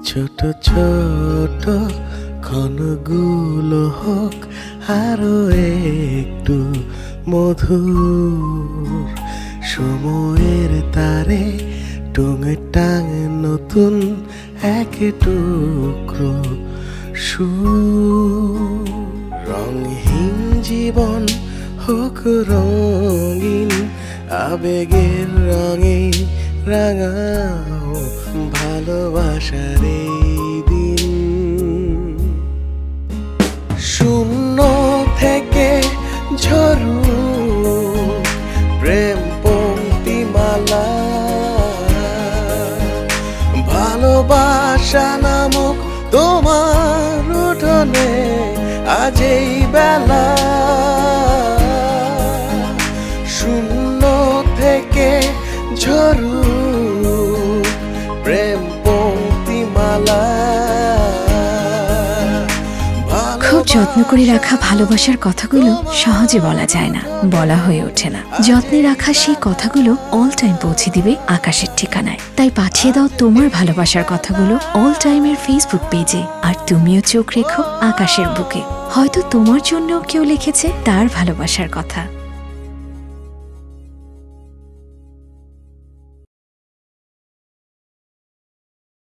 ছোট ছোট ক্ষণগুলো হোক আরো একটু মধুর, সময়ের তারে টুঙে টাঙ নতুন এক টুকরো সুর। রঙহীন জীবন হোক রঙিন, আবেগের রঙে রাঙাও ভালোবাসার এই দিন। শূন্য থেকে ঝরু প্রেম পংক্তিমালা, ভালোবাসা নামক তোমার উঠোনে আজ এই বেলা। শূন্য থেকে ঝরু প্রেম পংক্তিমালা। খুব যত্ন করে রাখা ভালোবাসার কথাগুলো সহজে বলা যায় না, বলা হয়ে ওঠে না। যত্নে রাখা সেই কথাগুলো অল টাইম পৌঁছে দিবে আকাশের ঠিকানায়। তাই পাঠিয়ে দাও তোমার ভালোবাসার কথাগুলো অল টাইমের ফেসবুক পেজে। আর তুমিও চোখ রেখো আকাশের বুকে, হয়তো তোমার জন্যও কেউ লিখেছে তার ভালোবাসার কথা।